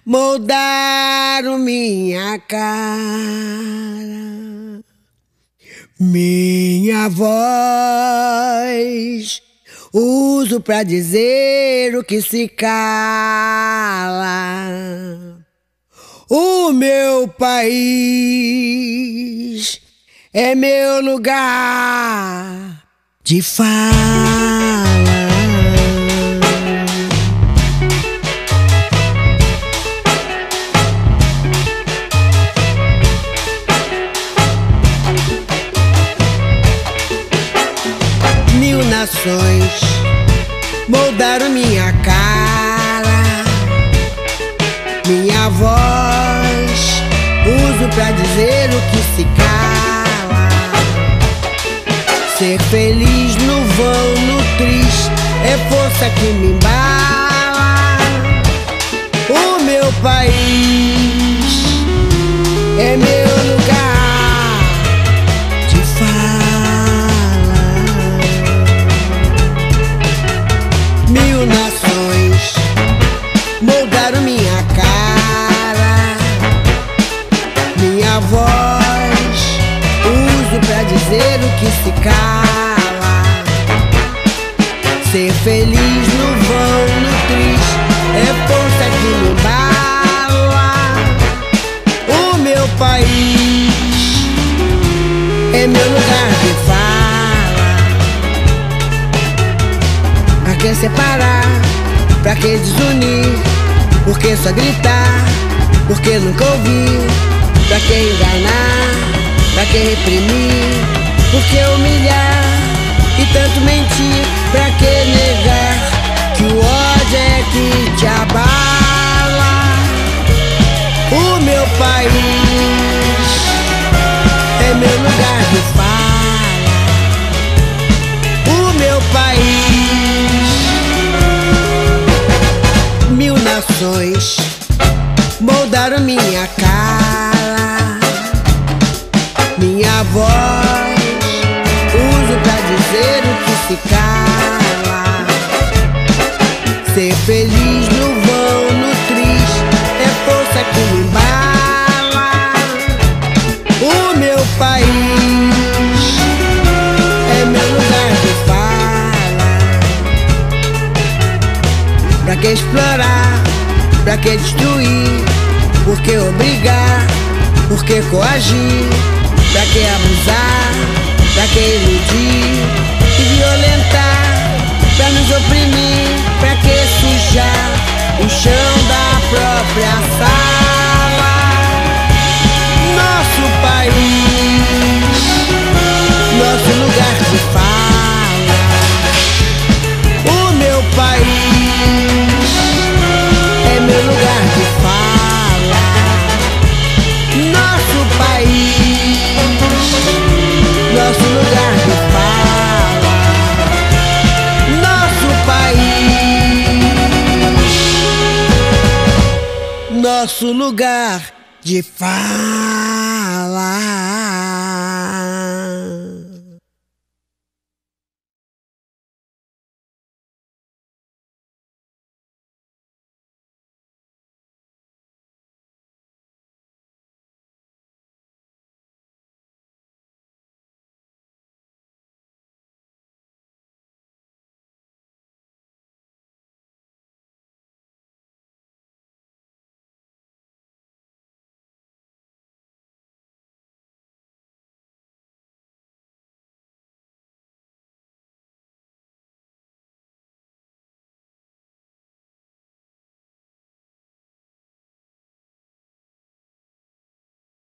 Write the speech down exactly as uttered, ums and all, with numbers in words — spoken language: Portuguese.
moldaram minha cara, minha voz uso pra dizer o que se cala. O meu país é meu lugar de fala. Mil nações moldaram minha cara, minha voz uso pra dizer o que se cala. Ser feliz no vão, no triste, é força que me embala. O meu país é meu lugar de fala. Mil nações moldaram minha cara, minha voz uso pra dizer o que se cala. Ser feliz no vão, no triste, é força que me embala. O meu país é meu lugar de fala. Pra que separar? Pra que desunir? Por que só gritar? Por que nunca ouvir? Pra que enganar? Pra que reprimir? Por que humilhar e tanto mentir? Pra que negar que o ódio é que te abala? O meu país é meu lugar de fala. O meu país. Mil nações moldaram minha cara, minha voz uso pra dizer o que se cala. Ser feliz no vão, no triste, é força que me embala. O meu país é meu lugar de fala. Pra que explorar? Pra que destruir? Por que obrigar? Por que coagir? Pra que abusar? Pra que iludir e violentar? Pra nos oprimir? Pra que sujar o chão da própria sala? Nosso país, nosso lugar de fala. O meu país é meu lugar de fala. Nosso país, nosso lugar de fala. Nosso país, nosso lugar de fala.